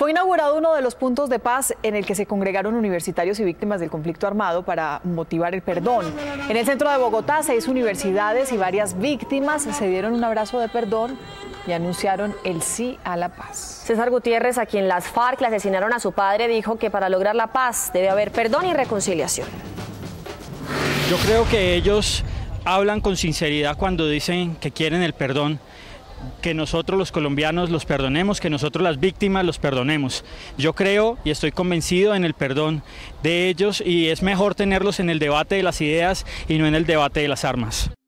Fue inaugurado uno de los puntos de paz en el que se congregaron universitarios y víctimas del conflicto armado para motivar el perdón. En el centro de Bogotá, 6 universidades y varias víctimas se dieron un abrazo de perdón y anunciaron el sí a la paz. César Gutiérrez, a quien las FARC le asesinaron a su padre, dijo que para lograr la paz debe haber perdón y reconciliación. Yo creo que ellos hablan con sinceridad cuando dicen que quieren el perdón, que nosotros los colombianos los perdonemos, que nosotros las víctimas los perdonemos. Yo creo y estoy convencido en el perdón de ellos y es mejor tenerlos en el debate de las ideas y no en el debate de las armas.